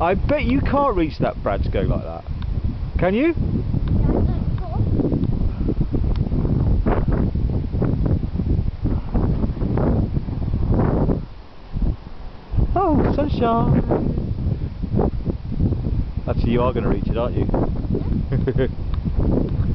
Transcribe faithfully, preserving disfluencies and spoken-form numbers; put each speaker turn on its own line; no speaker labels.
I bet you can't reach that Brad's go like that. Can you? Oh, sunshine! Actually, you are going to reach it, aren't you?